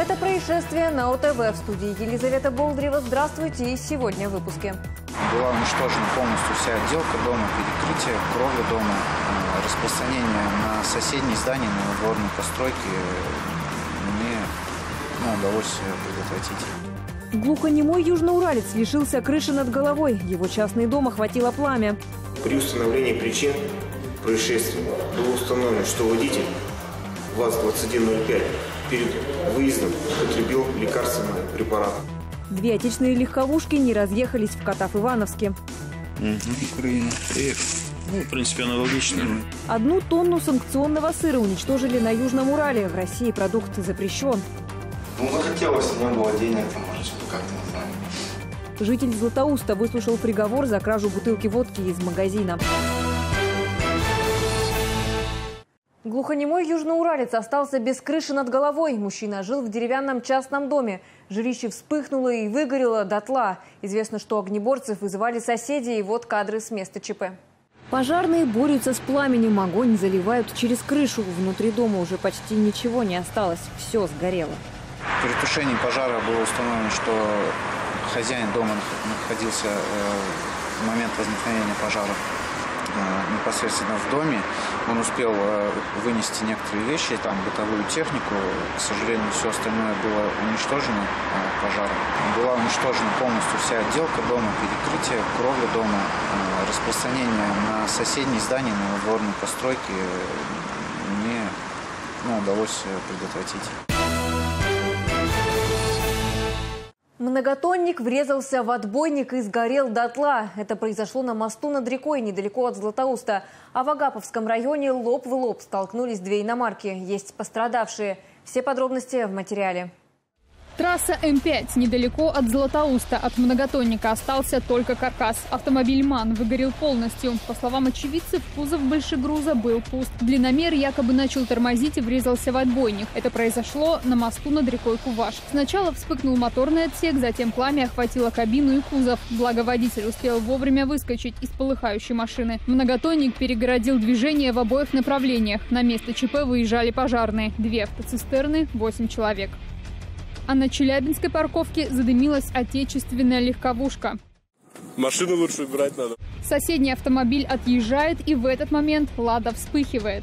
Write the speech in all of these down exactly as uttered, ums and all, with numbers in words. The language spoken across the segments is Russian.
Это происшествие на О Т В. В студии Елизавета Болдырева. Здравствуйте. И сегодня в выпуске. Была уничтожена полностью вся отделка дома, перекрытие, кровля дома, распространение на соседние здания, на надворные постройки мне ну, удалось предотвратить. Глухонемой южноуралец лишился крыши над головой. Его частный дом охватило пламя. При установлении причин происшествия было установлено, что водитель ВАЗ двадцать один ноль пять перед выездом употребил лекарственные препараты. Две отечественные легковушки не разъехались в Катав-Ивановске. Угу, Украина. Привет. Ну, в принципе, аналогично. Одну тонну санкционного сыра уничтожили на Южном Урале. В России продукт запрещен. Ну, захотелось, у него было денег, там, может, что-то как-то, не знаю. Житель Златоуста выслушал приговор за кражу бутылки водки из магазина. Глухонемой южноуралец остался без крыши над головой. Мужчина жил в деревянном частном доме. Жилище вспыхнуло и выгорело дотла. Известно, что огнеборцев вызывали соседи, и вот кадры с места Ч П. Пожарные борются с пламенем. Огонь заливают через крышу. Внутри дома уже почти ничего не осталось. Все сгорело. При тушении пожара было установлено, что хозяин дома находился в момент возникновения пожара непосредственно в доме. Он успел вынести некоторые вещи, там бытовую технику. К сожалению, все остальное было уничтожено пожаром. Была уничтожена полностью вся отделка дома, перекрытие, кровля дома, распространение на соседние здания, на надворные постройки мне ну, удалось предотвратить. Многотонник врезался в отбойник и сгорел дотла. Это произошло на мосту над рекой, недалеко от Златоуста. А в Агаповском районе лоб в лоб столкнулись две иномарки. Есть пострадавшие. Все подробности в материале. Трасса М пять недалеко от Златоуста. От многотонника остался только каркас. Автомобиль МАН выгорел полностью. По словам очевидцев, кузов большегруза был пуст. Длинномер якобы начал тормозить и врезался в отбойник. Это произошло на мосту над рекой Куваш. Сначала вспыхнул моторный отсек, затем пламя охватило кабину и кузов. Благо водитель успел вовремя выскочить из полыхающей машины. Многотонник перегородил движение в обоих направлениях. На место Ч П выезжали пожарные. Две автоцистерны, восемь человек. А на челябинской парковке задымилась отечественная легковушка. Машину лучше убирать надо. Соседний автомобиль отъезжает, и в этот момент «Лада» вспыхивает.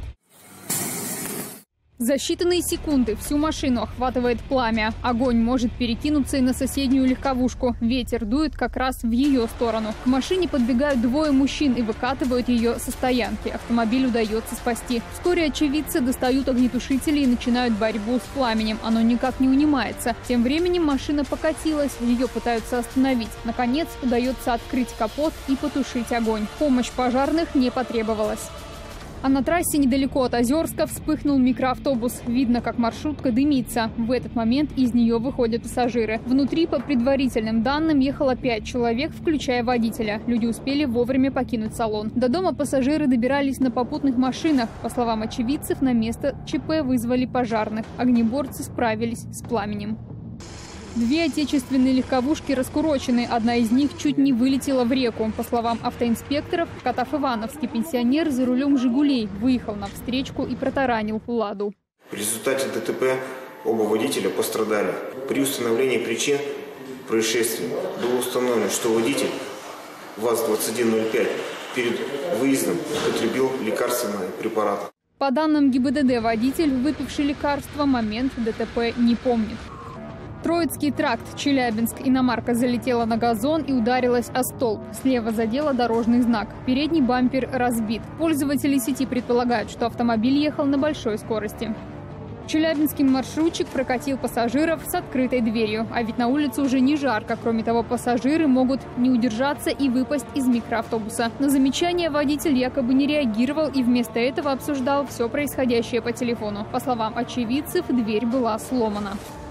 За считанные секунды всю машину охватывает пламя. Огонь может перекинуться и на соседнюю легковушку. Ветер дует как раз в ее сторону. К машине подбегают двое мужчин и выкатывают ее со стоянки. Автомобиль удается спасти. Вскоре очевидцы достают огнетушители и начинают борьбу с пламенем. Оно никак не унимается. Тем временем машина покатилась. Ее пытаются остановить. Наконец удается открыть капот и потушить огонь. Помощь пожарных не потребовалась. А на трассе недалеко от Озерска вспыхнул микроавтобус. Видно, как маршрутка дымится. В этот момент из нее выходят пассажиры. Внутри, по предварительным данным, ехало пять человек, включая водителя. Люди успели вовремя покинуть салон. До дома пассажиры добирались на попутных машинах. По словам очевидцев, на место Ч П вызвали пожарных. Огнеборцы справились с пламенем. Две отечественные легковушки раскурочены. Одна из них чуть не вылетела в реку. По словам автоинспекторов, в Катав-Ивановске пенсионер за рулем «Жигулей» выехал на встречку и протаранил «Ладу». В результате Д Т П оба водителя пострадали. При установлении причин происшествия было установлено, что водитель ВАЗ двадцать один ноль пять перед выездом употребил лекарственные препараты. По данным Г И Б Д Д, водитель, выпивший лекарства, момент Д Т П не помнит. Троицкий тракт, Челябинск. Иномарка залетела на газон и ударилась о столб. Слева задела дорожный знак. Передний бампер разбит. Пользователи сети предполагают, что автомобиль ехал на большой скорости. Челябинский маршрутчик прокатил пассажиров с открытой дверью. А ведь на улице уже не жарко. Кроме того, пассажиры могут не удержаться и выпасть из микроавтобуса. На замечание водитель якобы не реагировал и вместо этого обсуждал все происходящее по телефону. По словам очевидцев, дверь была сломана.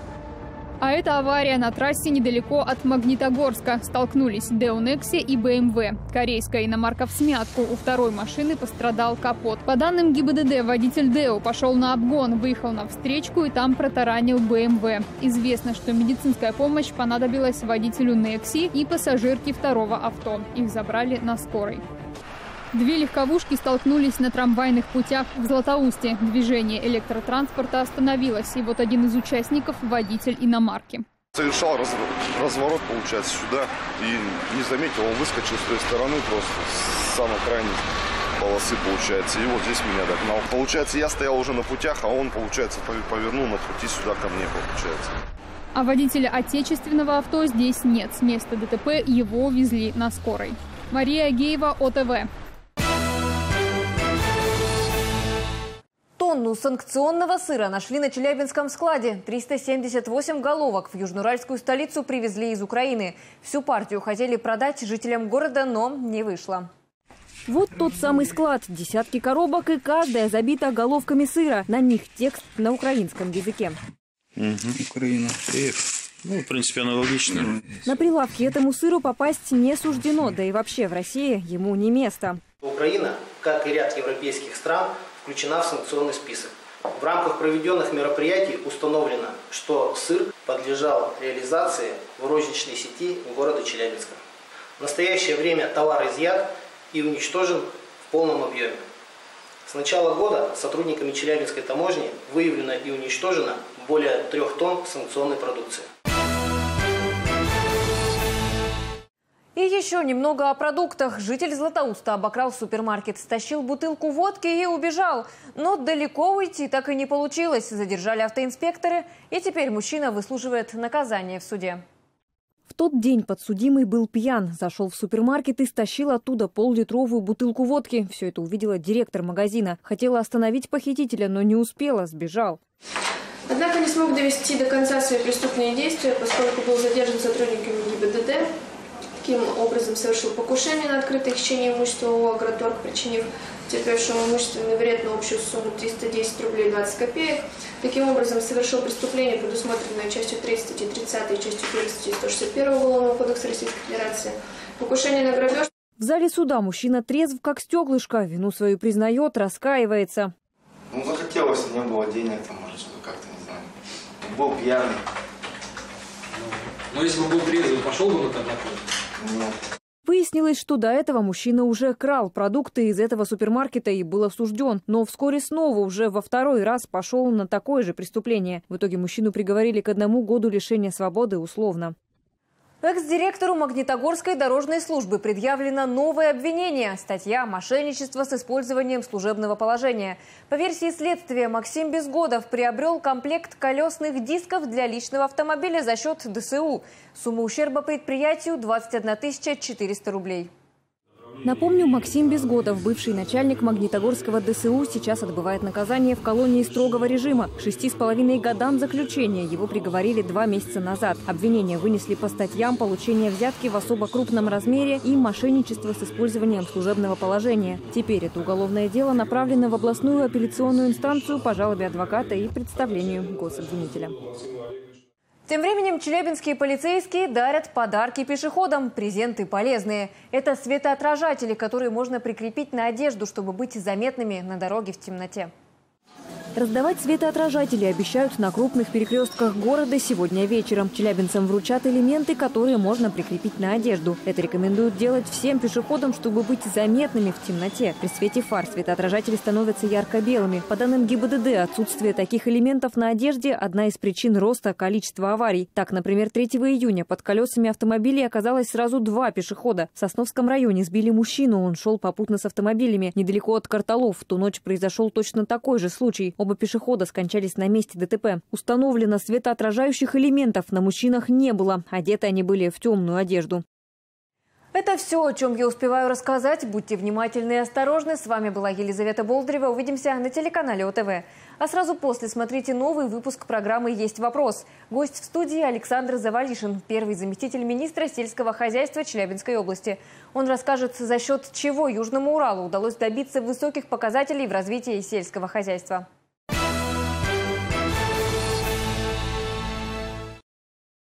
А это авария на трассе недалеко от Магнитогорска. Столкнулись Део Некси и Б М В. Корейская иномарка всмятку. У второй машины пострадал капот. По данным Г И Б Д Д, водитель Део пошел на обгон, выехал на встречку и там протаранил Б М В. Известно, что медицинская помощь понадобилась водителю Некси и пассажирке второго авто. Их забрали на скорой. Две легковушки столкнулись на трамвайных путях в Златоусте. Движение электротранспорта остановилось. И вот один из участников – водитель иномарки. Совершал раз, разворот, получается, сюда. И не заметил, он выскочил с той стороны просто, с самой крайней полосы, получается. И вот здесь меня догнал. Получается, я стоял уже на путях, а он, получается, повернул на пути сюда ко мне, получается. А водителя отечественного авто здесь нет. С места ДТП его везли на скорой. Мария Агеева, О Тэ Вэ. Тонну санкционного сыра нашли на Челябинском складе. триста семьдесят восемь головок в южноуральскую столицу привезли из Украины. Всю партию хотели продать жителям города, но не вышло. Вот тот самый склад. Десятки коробок, и каждая забита головками сыра. На них текст на украинском языке. Угу, Украина. Киев. Ну, в принципе, аналогично. На прилавке этому сыру попасть не суждено, да и вообще в России ему не место. Украина, как и ряд европейских стран, включена в санкционный список. В рамках проведенных мероприятий установлено, что сыр подлежал реализации в розничной сети города Челябинска. В настоящее время товар изъят и уничтожен в полном объеме. С начала года сотрудниками Челябинской таможни выявлено и уничтожено более трех тонн санкционной продукции. И еще немного о продуктах. Житель Златоуста обокрал супермаркет, стащил бутылку водки и убежал. Но далеко уйти так и не получилось. Задержали автоинспекторы, и теперь мужчина выслуживает наказание в суде. В тот день подсудимый был пьян. Зашел в супермаркет и стащил оттуда пол-литровую бутылку водки. Все это увидела директор магазина. Хотела остановить похитителя, но не успела, сбежал. Однако не смог довести до конца свои преступные действия, поскольку был задержан сотрудниками Гэ И Бэ Дэ Дэ. Таким образом совершил покушение на открытое хищение имущества ООО «Агроторг», причинив потерпевшему имущественный вред на общую сумму триста десять рублей двадцать копеек. Таким образом совершил преступление, предусмотренное частью третьей статьи тридцатой и частью первой статьи сто шестьдесят первого Уголовного кодекса Российской Федерации. Покушение на грабеж. В зале суда мужчина трезв как стеклышко. Вину свою признает, раскаивается. Ну, захотелось, не было денег, там, может, как-то, не знаю. Был пьяный. Но если бы был трезвый, пошел бы на такое? Нет. Выяснилось, что до этого мужчина уже крал продукты из этого супермаркета и был осужден. Но вскоре снова уже во второй раз пошел на такое же преступление. В итоге мужчину приговорили к одному году лишения свободы условно. Экс-директору Магнитогорской дорожной службы предъявлено новое обвинение. Статья «Мошенничество с использованием служебного положения». По версии следствия, Максим Безгодов приобрел комплект колесных дисков для личного автомобиля за счет Дэ Эс У. Сумма ущерба предприятию – двадцать одна тысяча четыреста рублей. Напомню, Максим Безгодов, бывший начальник Магнитогорского Дэ Эс У, сейчас отбывает наказание в колонии строгого режима. К шести с половиной годам заключения его приговорили два месяца назад. Обвинения вынесли по статьям получения взятки в особо крупном размере и мошенничество с использованием служебного положения. Теперь это уголовное дело направлено в областную апелляционную инстанцию по жалобе адвоката и представлению гособвинителя. Тем временем челябинские полицейские дарят подарки пешеходам. Презенты полезные. Это светоотражатели, которые можно прикрепить на одежду, чтобы быть заметными на дороге в темноте. Раздавать светоотражатели обещают на крупных перекрестках города сегодня вечером. Челябинцам вручат элементы, которые можно прикрепить на одежду. Это рекомендуют делать всем пешеходам, чтобы быть заметными в темноте. При свете фар светоотражатели становятся ярко-белыми. По данным Гэ И Бэ Дэ Дэ, отсутствие таких элементов на одежде – одна из причин роста количества аварий. Так, например, третьего июня под колесами автомобилей оказалось сразу два пешехода. В Сосновском районе сбили мужчину. Он шел попутно с автомобилями. Недалеко от Карталов в ту ночь произошел точно такой же случай. Оба пешехода скончались на месте Дэ Тэ Пэ. Установлено, светоотражающих элементов на мужчинах не было. Одеты они были в темную одежду. Это все, о чем я успеваю рассказать. Будьте внимательны и осторожны. С вами была Елизавета Болдырева. Увидимся на телеканале О Тэ Вэ. А сразу после смотрите новый выпуск программы «Есть вопрос». Гость в студии Александр Завалишин, первый заместитель министра сельского хозяйства Челябинской области. Он расскажет, за счет чего Южному Уралу удалось добиться высоких показателей в развитии сельского хозяйства.